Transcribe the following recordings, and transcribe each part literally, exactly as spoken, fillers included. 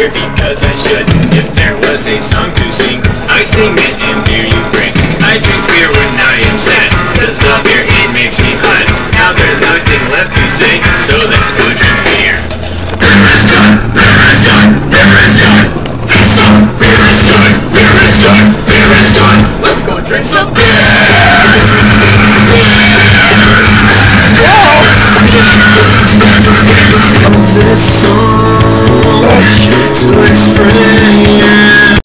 here because I should. If there was a song to sing, I sing it and beer you bring. I drink beer when I am sad, cause the beer it makes me glad. Now there's nothing left to say, so let's go drink beer. Beer is good, beer is good, beer is good. It's up, beer is good, beer is good, beer is good. Let's go drink some beer. This song to explain.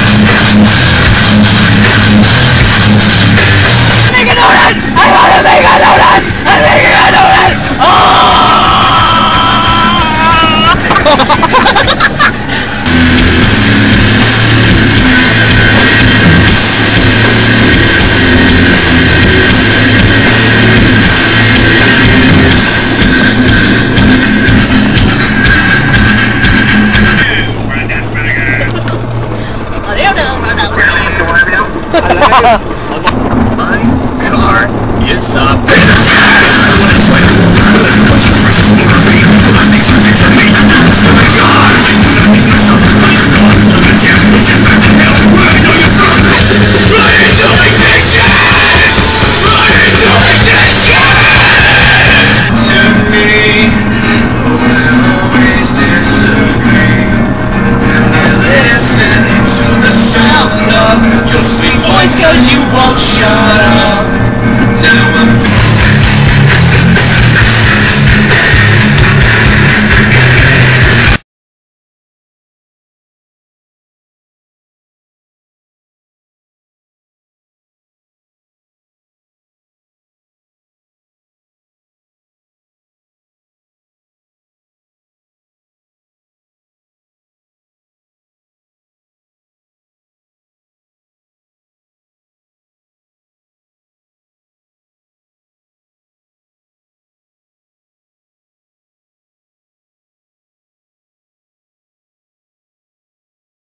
I wanna make it!